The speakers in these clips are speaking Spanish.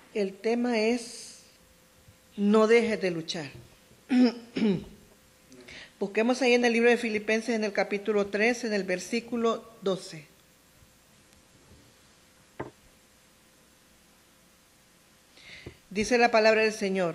El tema es, no dejes de luchar. Busquemos ahí en el libro de Filipenses, en el capítulo 3, en el versículo 12. Dice la palabra del Señor: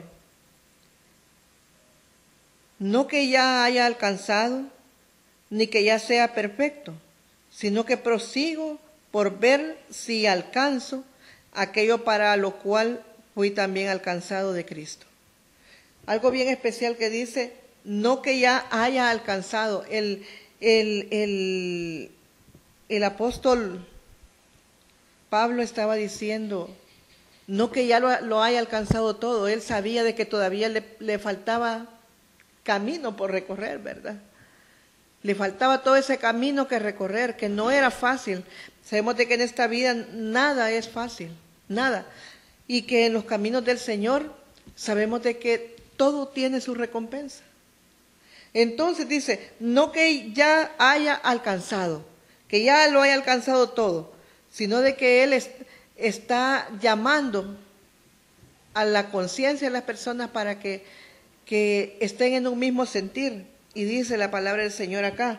no que ya haya alcanzado, ni que ya sea perfecto, sino que prosigo por ver si alcanzo aquello para lo cual fui también alcanzado de Cristo. Algo bien especial que dice, no que ya haya alcanzado. El apóstol Pablo estaba diciendo, no que ya lo haya alcanzado todo. Él sabía de que todavía le faltaba camino por recorrer, ¿verdad? Le faltaba todo ese camino que recorrer, que no era fácil. Sabemos de que en esta vida nada es fácil, nada. Y que en los caminos del Señor sabemos de que todo tiene su recompensa. Entonces dice, no que ya haya alcanzado, que ya lo haya alcanzado todo, sino de que Él está llamando a la conciencia de las personas para que estén en un mismo sentir. Y dice la palabra del Señor acá,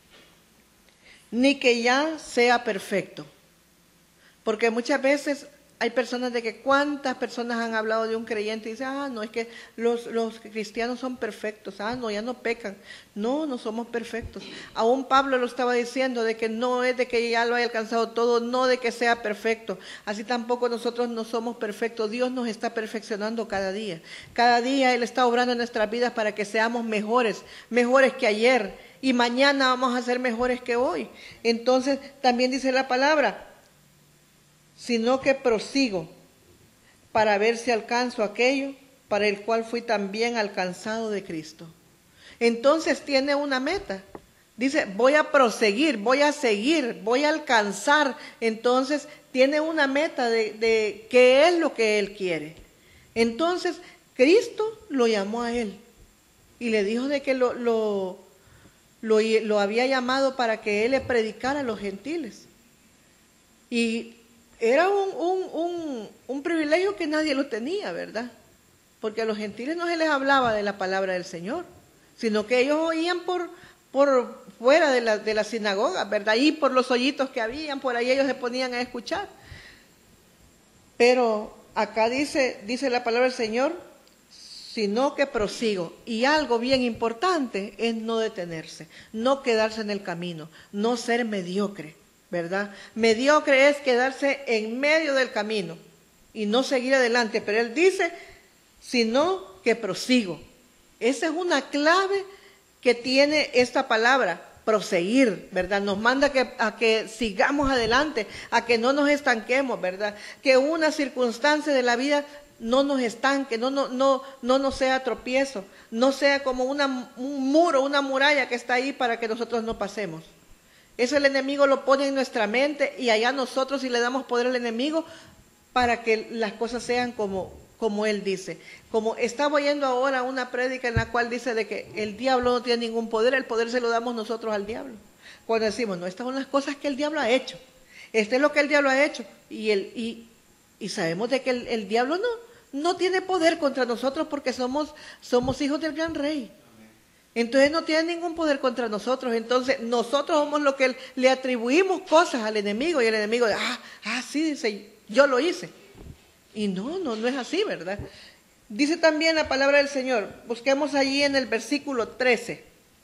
ni que ya sea perfecto. Porque muchas veces hay personas de que cuántas personas han hablado de un creyente y dicen, no, es que los cristianos son perfectos, no, ya no pecan. No, no somos perfectos. Aún Pablo lo estaba diciendo de que no es de que ya lo haya alcanzado todo, no de que sea perfecto. Así tampoco nosotros no somos perfectos. Dios nos está perfeccionando cada día. Cada día Él está obrando en nuestras vidas para que seamos mejores, mejores que ayer. Y mañana vamos a ser mejores que hoy. Entonces también dice la palabra, sino que prosigo para ver si alcanzo aquello para el cual fui también alcanzado de Cristo. Entonces tiene una meta. Dice, voy a proseguir, voy a seguir, voy a alcanzar. Entonces tiene una meta de qué es lo que Él quiere. Entonces Cristo lo llamó a Él y le dijo de que lo había llamado para que Él le predicara a los gentiles. Y era un privilegio que nadie lo tenía, ¿verdad? Porque a los gentiles no se les hablaba de la palabra del Señor, sino que ellos oían por fuera de la sinagoga, ¿verdad? Ahí por los hoyitos que habían, por ahí ellos se ponían a escuchar. Pero acá dice la palabra del Señor, sino que prosigo. Y algo bien importante es no detenerse, no quedarse en el camino, no ser mediocre, ¿verdad? Mediocre es quedarse en medio del camino y no seguir adelante, pero Él dice, sino que prosigo. Esa es una clave que tiene esta palabra, proseguir, ¿verdad? Nos manda a que sigamos adelante, a que no nos estanquemos, ¿verdad? Que una circunstancia de la vida no nos estanque, no nos sea tropiezo, no sea como un muro, una muralla que está ahí para que nosotros no pasemos. Eso el enemigo lo pone en nuestra mente y allá nosotros sí le damos poder al enemigo para que las cosas sean como él dice. Como estaba oyendo ahora una prédica en la cual dice de que el diablo no tiene ningún poder, el poder se lo damos nosotros al diablo. Cuando decimos, no, estas son las cosas que el diablo ha hecho, esto es lo que el diablo ha hecho, y sabemos de que el diablo no tiene poder contra nosotros porque somos hijos del gran rey. Entonces no tiene ningún poder contra nosotros. Entonces nosotros somos los que le atribuimos cosas al enemigo y el enemigo sí, dice, yo lo hice. Y no es así, ¿verdad? Dice también la palabra del Señor, busquemos allí en el versículo 13.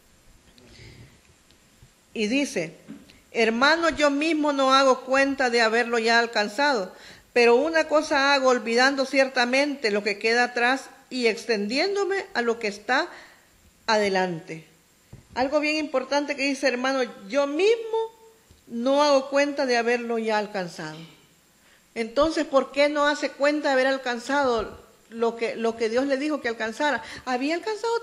Y dice, hermano, yo mismo no hago cuenta de haberlo ya alcanzado, pero una cosa hago, olvidando ciertamente lo que queda atrás y extendiéndome a lo que está adelante. Algo bien importante que dice, hermano, yo mismo no hago cuenta de haberlo ya alcanzado. Entonces, ¿por qué no hace cuenta de haber alcanzado lo que Dios le dijo que alcanzara? Había alcanzado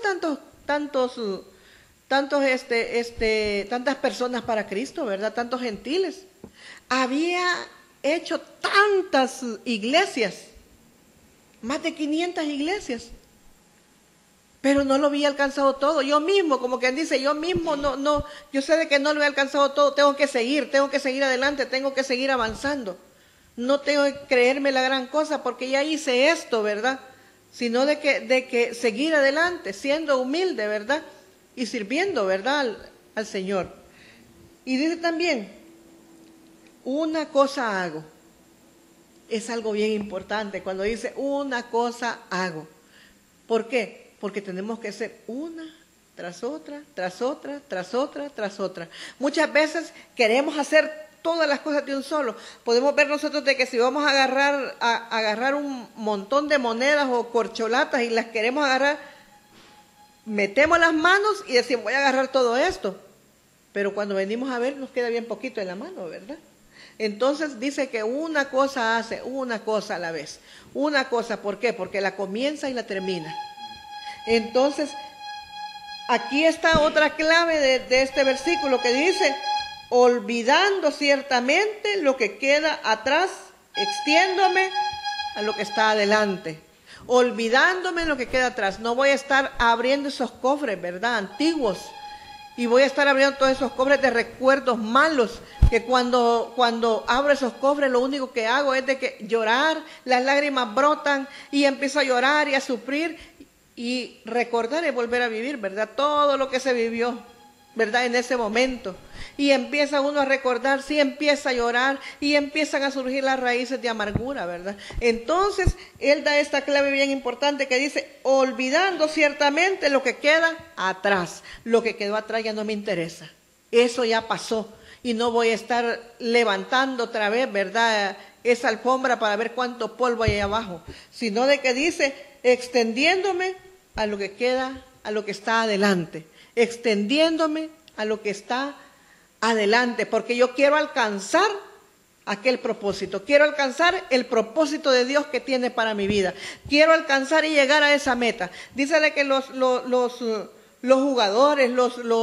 tantas personas para Cristo, ¿verdad? Tantos gentiles. Había hecho tantas iglesias, más de 500 iglesias. Pero no lo había alcanzado todo. Yo mismo, como quien dice, yo mismo yo sé de que no lo he alcanzado todo, tengo que seguir adelante, tengo que seguir avanzando. No tengo que creerme la gran cosa porque ya hice esto, ¿verdad? Sino de que seguir adelante, siendo humilde, ¿verdad? Y sirviendo, ¿verdad? Al Señor. Y dice también, una cosa hago. Es algo bien importante cuando dice una cosa hago. ¿Por qué? Porque tenemos que hacer una tras otra, tras otra, tras otra, tras otra. Muchas veces queremos hacer todas las cosas de un solo. Podemos ver nosotros de que si vamos a agarrar un montón de monedas o corcholatas y las queremos agarrar, metemos las manos y decimos, voy a agarrar todo esto. Pero cuando venimos a ver, nos queda bien poquito en la mano, ¿verdad? Entonces dice que una cosa hace, una cosa a la vez. Una cosa, ¿por qué? Porque la comienza y la termina. Entonces, aquí está otra clave de este versículo que dice, olvidando ciertamente lo que queda atrás, extiéndome a lo que está adelante. Olvidándome lo que queda atrás. No voy a estar abriendo esos cofres, ¿verdad? Antiguos. Y voy a estar abriendo todos esos cofres de recuerdos malos, que cuando abro esos cofres lo único que hago es de que llorar, las lágrimas brotan y empiezo a llorar y a sufrir y recordar y volver a vivir, ¿verdad? Todo lo que se vivió, ¿verdad? En ese momento. Y empieza uno a recordar, sí, empieza a llorar y empiezan a surgir las raíces de amargura, ¿verdad? Entonces, él da esta clave bien importante que dice, olvidando ciertamente lo que queda atrás. Lo que quedó atrás ya no me interesa. Eso ya pasó y no voy a estar levantando otra vez, ¿verdad? Esa alfombra para ver cuánto polvo hay ahí abajo. Sino de que dice, extendiéndome a lo que queda, a lo que está adelante. Extendiéndome a lo que está adelante, porque yo quiero alcanzar aquel propósito, quiero alcanzar el propósito de Dios que tiene para mi vida, quiero alcanzar y llegar a esa meta. Dice de que los jugadores,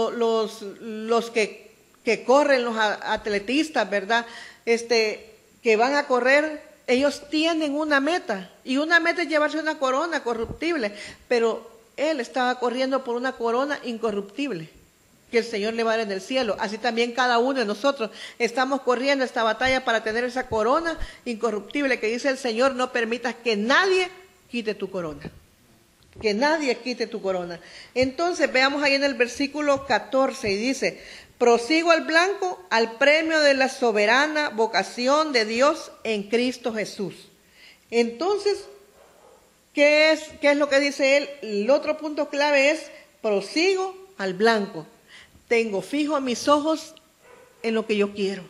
los que corren, los atletistas, ¿verdad? Que van a correr, ellos tienen una meta, y una meta es llevarse una corona corruptible, pero él estaba corriendo por una corona incorruptible que el Señor le va a dar en el cielo. Así también cada uno de nosotros estamos corriendo esta batalla para tener esa corona incorruptible que dice el Señor, no permitas que nadie quite tu corona. Que nadie quite tu corona. Entonces veamos ahí en el versículo 14 y dice, prosigo al blanco, al premio de la soberana vocación de Dios en Cristo Jesús. Entonces, ¿qué es lo que dice él? El otro punto clave es, prosigo al blanco. Tengo fijo mis ojos en lo que yo quiero.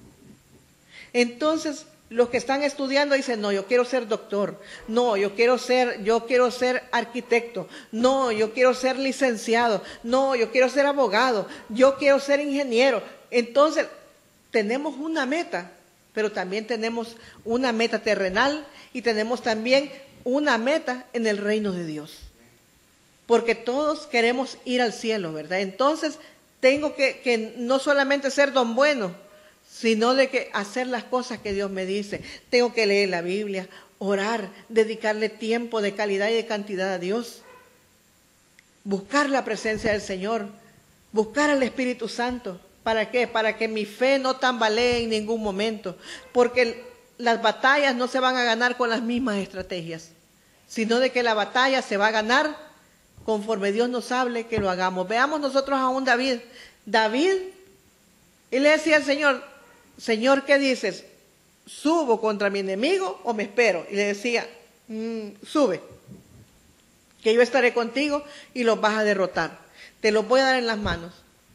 Entonces, los que están estudiando dicen, no, yo quiero ser doctor. No, yo quiero ser arquitecto. No, yo quiero ser licenciado. No, yo quiero ser abogado. Yo quiero ser ingeniero. Entonces, tenemos una meta, pero también tenemos una meta terrenal y tenemos también una meta en el reino de Dios. Porque todos queremos ir al cielo, ¿verdad? Entonces, tengo que no solamente ser don bueno, sino de que hacer las cosas que Dios me dice. Tengo que leer la Biblia, orar, dedicarle tiempo de calidad y de cantidad a Dios. Buscar la presencia del Señor, buscar al Espíritu Santo. ¿Para qué? Para que mi fe no tambalee en ningún momento. Porque las batallas no se van a ganar con las mismas estrategias, sino de que la batalla se va a ganar conforme Dios nos hable que lo hagamos. Veamos nosotros a un David. David, él le decía al Señor, Señor, ¿qué dices? ¿Subo contra mi enemigo o me espero? Y le decía, sube, que yo estaré contigo y los vas a derrotar. Te los voy a dar en las manos.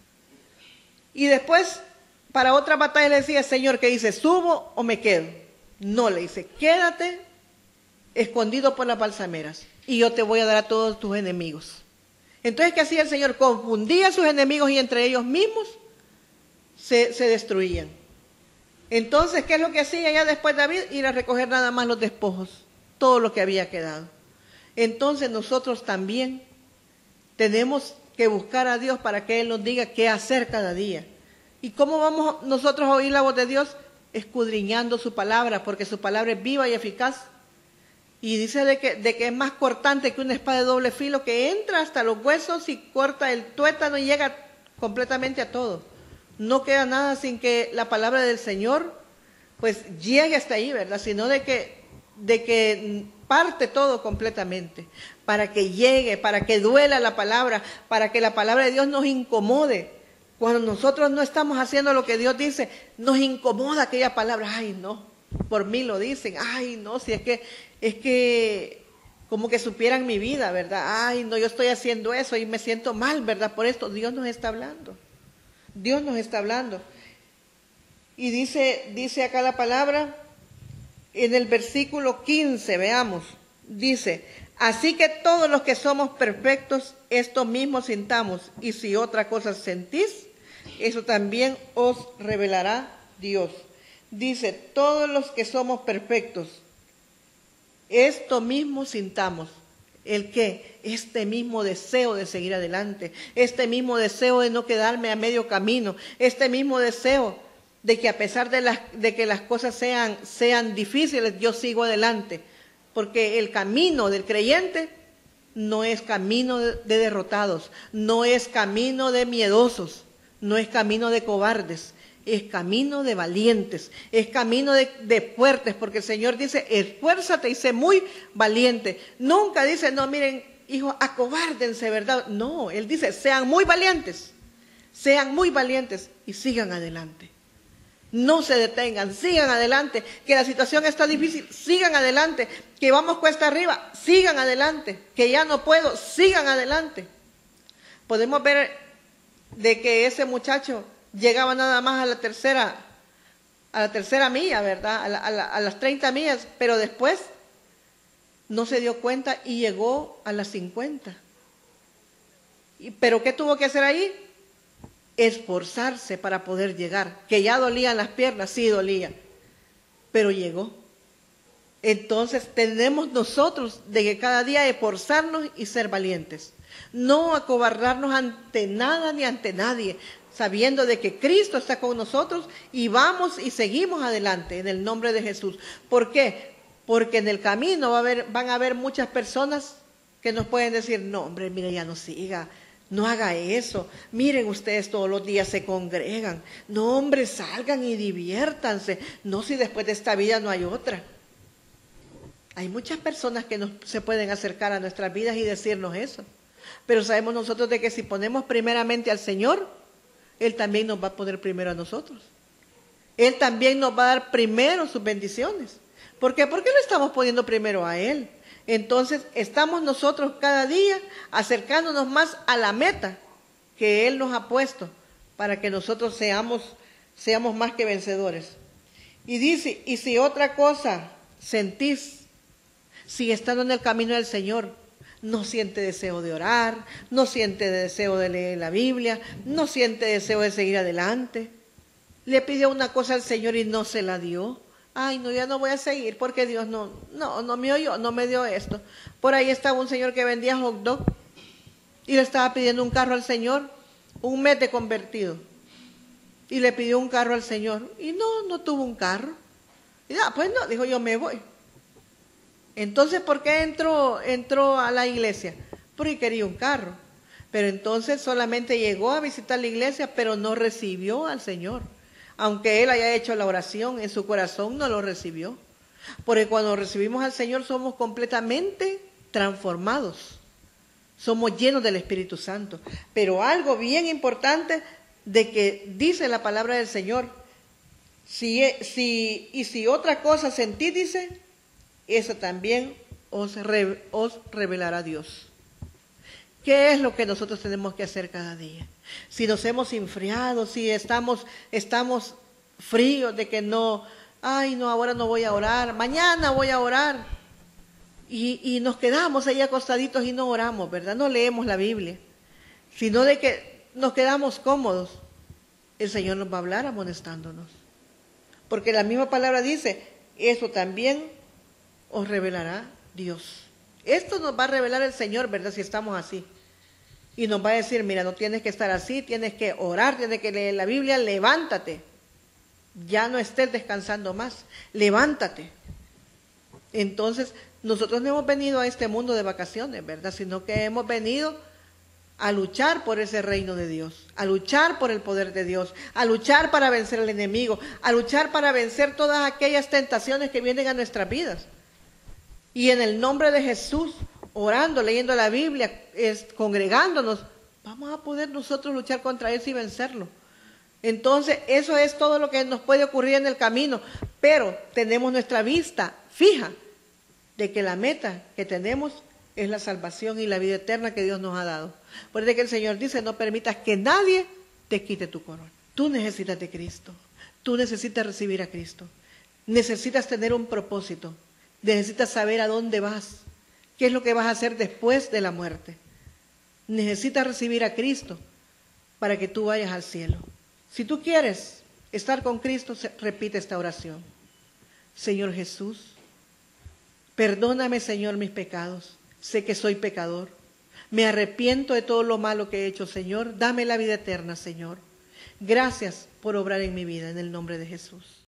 Y después, para otra batalla le decía, Señor, ¿qué dices? ¿Subo o me quedo? No, le dice, quédate escondido por las balsameras y yo te voy a dar a todos tus enemigos. Entonces, ¿qué hacía el Señor? Confundía a sus enemigos y entre ellos mismos se destruían. Entonces, ¿qué es lo que hacía ya después David? Ir a recoger nada más los despojos, todo lo que había quedado. Entonces, nosotros también tenemos que buscar a Dios para que Él nos diga qué hacer cada día. ¿Y cómo vamos nosotros a oír la voz de Dios? Escudriñando su palabra, porque su palabra es viva y eficaz. Y dice de que es más cortante que una espada de doble filo, que entra hasta los huesos y corta el tuétano y llega completamente a todo. No queda nada sin que la palabra del Señor pues llegue hasta ahí, ¿verdad? Sino de que parte todo completamente, para que llegue, para que duela la palabra, para que la palabra de Dios nos incomode. Cuando nosotros no estamos haciendo lo que Dios dice, nos incomoda aquella palabra. Ay, no, por mí lo dicen. Ay, no, si es que como que supieran mi vida, ¿verdad? Ay, no, yo estoy haciendo eso y me siento mal, ¿verdad? Por esto Dios nos está hablando. Dios nos está hablando. Y dice acá la palabra, en el versículo 15, veamos, dice, así que todos los que somos perfectos, esto mismo sintamos, y si otra cosa sentís, eso también os revelará Dios. Dice, todos los que somos perfectos, esto mismo sintamos. ¿El qué? Este mismo deseo de seguir adelante, este mismo deseo de no quedarme a medio camino, este mismo deseo de que a pesar de que las cosas sean difíciles, yo sigo adelante. Porque el camino del creyente no es camino de derrotados, no es camino de miedosos, no es camino de cobardes, es camino de valientes, es camino de fuertes, porque el Señor dice, esfuérzate y sé muy valiente. Nunca dice, no, miren, hijos, acobárdense, ¿verdad? No, Él dice, sean muy valientes y sigan adelante. No se detengan, sigan adelante, que la situación está difícil, sigan adelante, que vamos cuesta arriba, sigan adelante, que ya no puedo, sigan adelante. Podemos ver de que ese muchacho llegaba nada más a la tercera milla, ¿verdad? A las 30 millas, pero después no se dio cuenta y llegó a las 50. ¿Pero qué tuvo que hacer ahí? Esforzarse para poder llegar, que ya dolían las piernas, sí dolía, pero llegó. Entonces tenemos nosotros de que cada día esforzarnos y ser valientes, no acobardarnos ante nada ni ante nadie, sabiendo de que Cristo está con nosotros y vamos y seguimos adelante en el nombre de Jesús. ¿Por qué? Porque en el camino van a haber muchas personas que nos pueden decir, no hombre, mire, ya no siga, no haga eso. Miren, ustedes todos los días se congregan. No, hombre, salgan y diviértanse. No, si después de esta vida no hay otra. Hay muchas personas que se pueden acercar a nuestras vidas y decirnos eso. Pero sabemos nosotros de que si ponemos primeramente al Señor, Él también nos va a poner primero a nosotros. Él también nos va a dar primero sus bendiciones. ¿Por qué? Porque lo estamos poniendo primero a Él. Entonces, estamos nosotros cada día acercándonos más a la meta que Él nos ha puesto para que nosotros seamos más que vencedores. Y dice, y si otra cosa sentís, si estando en el camino del Señor, no siente deseo de orar, no siente deseo de leer la Biblia, no siente deseo de seguir adelante, le pidió una cosa al Señor y no se la dio. Ay, no, ya no voy a seguir porque Dios no me oyó, no me dio esto. Por ahí estaba un señor que vendía hot dog y le estaba pidiendo un carro al Señor, un mes de convertido. Y le pidió un carro al Señor y no tuvo un carro. Y pues no, dijo, yo me voy. Entonces, ¿por qué entró a la iglesia? Porque quería un carro. Pero entonces solamente llegó a visitar la iglesia, pero no recibió al Señor. Aunque él haya hecho la oración, en su corazón no lo recibió. Porque cuando recibimos al Señor somos completamente transformados. Somos llenos del Espíritu Santo. Pero algo bien importante de que dice la palabra del Señor, si otra cosa sentís, dice, eso también os revelará Dios. ¿Qué es lo que nosotros tenemos que hacer cada día? Si nos hemos enfriado, si estamos fríos de que no, ay no, ahora no voy a orar, mañana voy a orar. Y nos quedamos ahí acostaditos y no oramos, ¿verdad? No leemos la Biblia, sino de que nos quedamos cómodos. El Señor nos va a hablar amonestándonos. Porque la misma palabra dice, eso también os revelará Dios. Esto nos va a revelar el Señor, ¿verdad? Si estamos así. Y nos va a decir, mira, no tienes que estar así, tienes que orar, tienes que leer la Biblia, levántate. Ya no estés descansando más, levántate. Entonces, nosotros no hemos venido a este mundo de vacaciones, ¿verdad? Sino que hemos venido a luchar por ese reino de Dios, a luchar por el poder de Dios, a luchar para vencer al enemigo, a luchar para vencer todas aquellas tentaciones que vienen a nuestras vidas. Y en el nombre de Jesús, orando, leyendo la Biblia, congregándonos, vamos a poder nosotros luchar contra eso y vencerlo. Entonces, eso es todo lo que nos puede ocurrir en el camino, pero tenemos nuestra vista fija de que la meta que tenemos es la salvación y la vida eterna que Dios nos ha dado. Por eso que el Señor dice, no permitas que nadie te quite tu corona. Tú necesitas de Cristo, tú necesitas recibir a Cristo, necesitas tener un propósito, necesitas saber a dónde vas, qué es lo que vas a hacer después de la muerte. Necesitas recibir a Cristo para que tú vayas al cielo. Si tú quieres estar con Cristo, repite esta oración. Señor Jesús, perdóname, Señor, mis pecados. Sé que soy pecador. Me arrepiento de todo lo malo que he hecho, Señor. Dame la vida eterna, Señor. Gracias por obrar en mi vida, en el nombre de Jesús.